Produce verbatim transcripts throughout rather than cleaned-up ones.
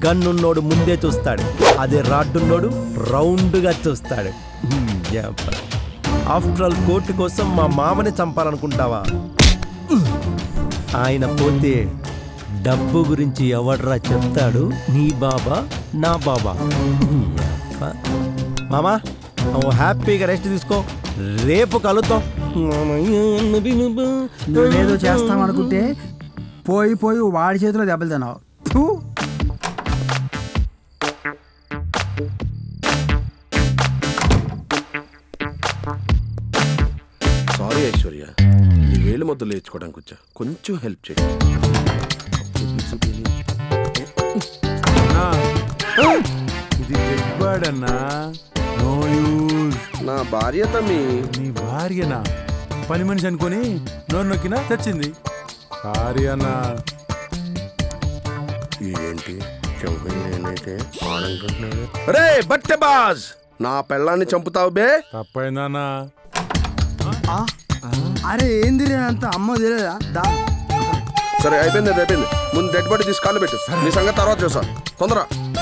గన్నున్నోడు ముందే చూస్తాడు, అదే రాడ్డున్నోడు రౌండ్గా చూస్తాడు. ఆఫ్టర్ ఆల్ కోర్టు కోసం మా మామని చంపాలనుకుంటావా? ఆయన పోతే డబ్బు గురించి ఎవడ్రా చెప్తాడు? నీ బాబా నా బాబా? మామా నువ్వు హ్యాపీగా రెస్ట్ తీసుకో, రేపు కలుద్దాం. నువ్వేదో చేస్తాం అనుకుంటే పోయి పోయి వాడి చేతిలో దెబ్బలు తిన్నావు. సారీ ఐశ్వర్య, ఈ వేలు మొదలు లేచుకోవడానికి వచ్చా, కొంచెం హెల్ప్ చేయి. ఇది అన్నా నా భార్య తమ్మి. నీ భార్యనా? పని మనిషి అనుకుని నోరు నొక్కినా తెచ్చింది. సారీ అన్నా. ఏంటి నేనైతే రే బట్టె బాజ్, నా పెళ్ళాన్ని చంపుతావు బే? తప్పైందన్నా. అరే ఏంది అంత అమ్మ తెలియదా? సరే అయిపోయింది, అది అయిపోయింది. ముందు డెడ్ బాడీ తీసి కాళ్ళు పెట్టు, నీ సంగతి తర్వాత చూసా. తొందర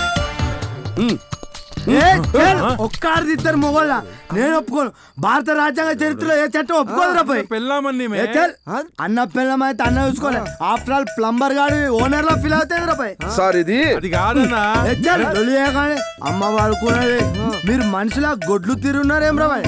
ఒక్కడిది ఇద్దరు మొగోళ్ళ నేను ఒప్పుకోను. భారత రాజ్యాంగ చరిత్రలో ఏ చట్టం ఒప్పుకోదు. పెళ్ళామని అన్న పిల్లం అయితే అన్న చూసుకోలే. ఆఫ్టర్ ఆల్ ప్లంబర్ గాడి ఓనర్ లో ఫీల్ అవుతుంది రాబాయ్. సార్ ఇది అది కాదన్నా. కానీ అమ్మ వాడుకున్నది. మీరు మనిషిలా గొడ్లు తిరుగున్నారేం రాబాయ్?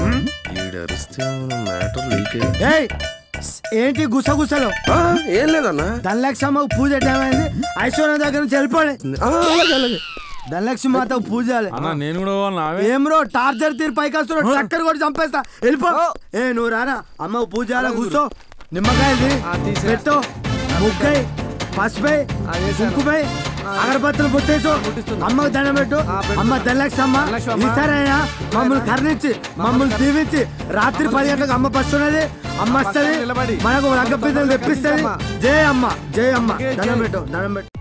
ఏంటి గుసగుసలు? ఏం లేదన్నా. ధనలక్ష్మకు పూజ టైం అయింది, ఐశ్వర్య దగ్గర నుంచి వెళ్ళిపోయి. ధనలక్ష్మి మాతకు పూజ. నేను కూడా ఏం రో టార్చర్ తీరు పైకి వస్తున్నాడు, చక్కర కూడా చంపేస్తా. వెళ్ళిపో. ఏ నువ్వు రానా అమ్మకు పూజ కూర్చో. నిమ్మకాయది పెట్టు, ముక్కై పసుపై కుంకుమై అగరబత్తులు పుట్టేసు. అమ్మకు దండం పెట్టు. అమ్మ ధనలక్ష్మి అమ్మ ఈసారైనా మమ్మల్ని కరుణించి మమ్మల్ని దీవించి రాత్రి పది గంటలకు అమ్మ పస్తున్నది. అమ్మ వస్తుంది, మనకు రగ్గ పిల్లలు తెప్పిస్తుంది. జై అమ్మ, జై అమ్మ. దండం పెట్టు, దండం పెట్టు.